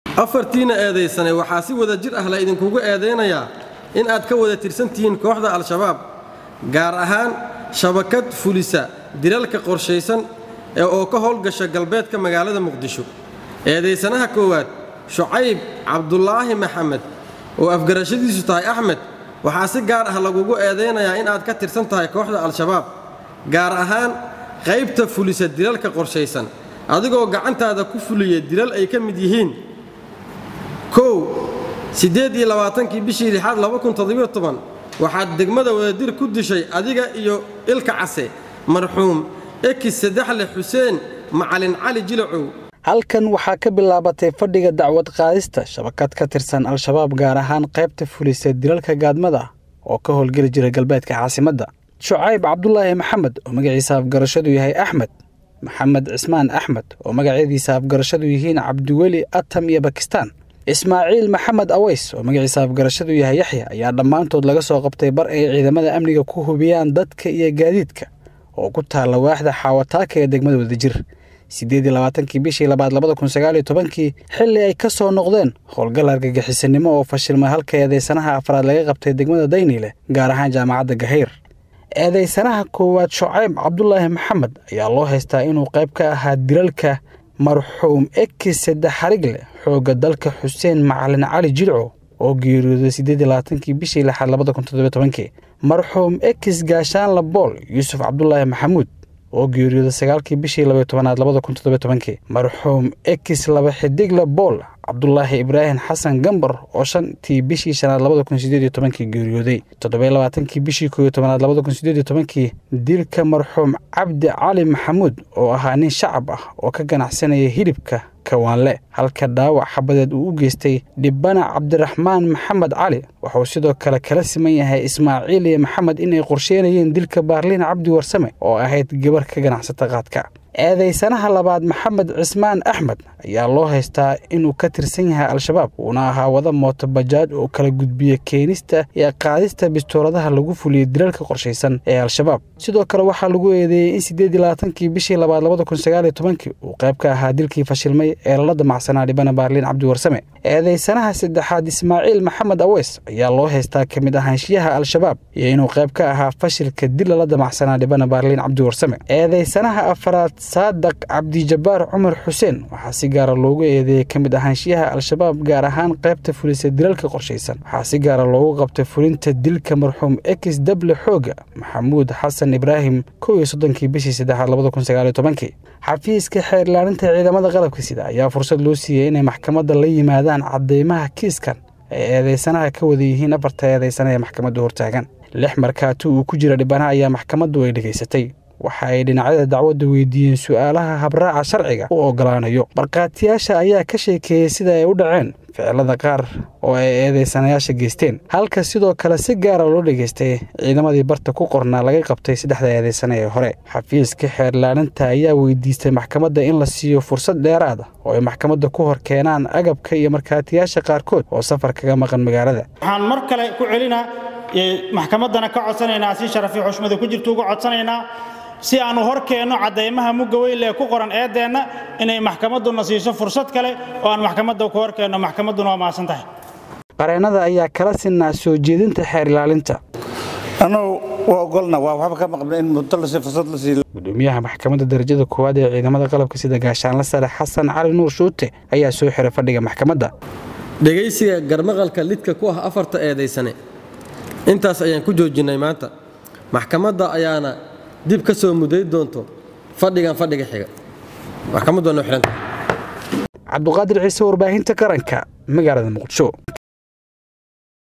afartiina eedeysanay waxaa si wada jir ah la idinkugu eedeynayaa in aad ka wada tirsantihiin kooxda al-shabaab gaar ahaan shabakad fulisa dilalka qorshaysan oo ka howlgasha galbeedka magaalada Muqdisho. eedeysanaha koowaad Shucayb Cabdullaahi Maxamed oo afgarashadiisu tahay Axmed waxaa si gaar ah lagugu eedeynayaa in aad ka tirsan tahay kooxda al-shabaab gaar ahaan qaybta fulisa dilalka qorshaysan adigoo gacantaada ku fuliyay dilal ay ka mid yihiin 28 bishii 2017 waxaad degmada Wadajir ku dishay adiga iyo Ilka Case marxuum Ekis Saddexle Xuseen Macalin Cali Jilacow. halkan waxaa ka bilaabatay fadhiga dacwad qaadista shabakad ka tirsan al-shabaab gaar ahaan qaybta fulisa dilalka gaadmada oo ka howlgeli jiray galbeedka caasimadda. Shucayb Cabdullaahi Maxamed oo magaciisa afgarashadu yahay Axmed, Maxamed Cismaan Axmed oo magaciisa afgarashadu yihiin Cabdiweli Atam iyo Bakistaan, Ismaaciil Maxamed Aways oo magaciisa afgarashadu yahay Yaxya ayaa dhammaantood laga soo qabtay bar ay ciidamada amniga ku hubiyaan dadka iyo gaadiidka oo ku taala waaxda Xawataaka ee degmada Wadajir. 28 bishii 2019 xilli ay ka soo noqdeen howlgal argagixisanimo oo fashilmay halka eedeysanaha afraad laga qabtay degmada Daynile gaar ahaan jaamacadda Gahayr. eedeysanaha koowaad Shucayb Cabdullaahi Maxamed ayaa loo haystaa inuu qayb ka ahaa dilalka marxuum Ekis Saddexle xooga dalka Xuseen Macalin Cali Jilacow oo geeriyooday 28 bishii 2017. marxuum Ekis Gaashaan Labool Yuusuf Cabdullaahi Maxamuud oo geeriyooday 9 bishii 2017. marxuum Ekis Laba Xidig Labool Cabdullaahi Ibraahim Xasan Gambar oo 5 bishii 2018 geeriyooday. 27 bishii 2018 dilka marxuum Cabdi Cali Maxamuud oo ahaa nin shacab ah oo ka ganacsanaya hilibka kawaanle halka dhaawac xabadeed uu u geystay Dhibana Cabdiraxmaan Maxamed Cali. wuxuu sidoo kale kala siman yahay Ismaaciil iyo Maxamed inay qorsheynayeen dilka Baarliin Cabdi Warsame oo ahayd gabar ka ganacsata qaadka. eedeysanaha labaad Maxamed Cismaan Axmed ayaa loo haystaa inuu ka tirsan yahay al-shabaab una ahaa wada mooto bajaaj oo kala gudbiya keenista iyo qaadista bistooladaha lagu fuliyay dilalka qorshaysan ee al-shabaab. sidoo kale waxaa lagu eedeeyay in 28 bishii 2019 uu qayb ka ahaa dilkii fashilmay ee la damacsanaa Dhibana Baarliin Cabdi Warsame. eedeysanaha saddexaad Ismaaciil Maxamed Aways ayaa loo haystaa ka mid ahaanshiyaha al-shabaab iyo inuu qayb ka ahaa fashilka dil la damacsanaa Dhibana Baarliin Cabdi Warsame. eedeysanaha afraad Saadaq Cabdi Jabbaar Cumar Xuseen waxaa si gaar ah loogu eedeeyay ka mid ahaanshiyaha al-shabaab gaar ahaan qaybta fulisa dilalka qorshaysan. waxaa si gaar ah loogu qabtay fulinta dilka marxuum Ekis Dable Xooga Maxamuud Xasan Ibraahim 31 bishii 2019. xafiiska xeer ilaalinta ciidamada qalabka sida ayaa fursad loo siiyay inay maxkamadda la yimaadaan cadeymaha kiiskan ee eedeysanaha ka wada yihiin afarta eedeysanaha ee maxkamadda hortaagan. 6 markaati uu ku jira Dhibana ayaa maxkamaddu ay dhageysatay. waxa ay dhinacyada dacwadda weydiiyeen su'aalaha habraaca sharciga u ogolaanayo. markaatiyaasha ayaa ka sheekeeyay sida ay u dhaceen ficilada qaar oo ay eedeysanayaasha geysteen halka sidoo kale si gaar ah loo dhageystay ciidamadii barta ku qornaa laga qabtay 3 eedeysane ee hore. xafiiska xeer ilaalinta ayaa weydiistay maxkamadda in la siiyo fursad dheeraad ah oo ay maxkamadda ku hor keenaan agabka iyo markaatiyaasha qaarkood oo safar kaga maqan magaalada. waxaan mar kale ku celinaa maxkamaddana ka codsanaynaa si sharaf iyo xushmad ku jirto uga codsanaynaa si aanu hor keeno cadeymaha mugga weyn ee ku qoran eedeena inay maxkamaddu nasiiso fursad kale oo aan maxkamadda ku hor keeno. maxkamadduna waa maasan tahay. qareennada ayaa kala sinaa soo jeedinta xeer ilaalinta. anuu waa ogolna waa waxba ka maqan in muddo la sii fursad la sii. gudoomiyaha maxkamadda darajada koowaad ee ciidamada qalabka sida Gaashaanle Sare Xasan Cali Nuur Shuute ayaa soo xiray fadhiga maxkamadda. dhageysiga garmaqalka lidka ku ah afarta eedeysane intaas ayaan ku joojinay maanta. maxkamadda ayaana dib ka soo muday doonto fadhiga xiga. maxkamaddu waa noo xiran. Cabduqaadir Ciise warbaahinta qaranka magaalada Muqdisho.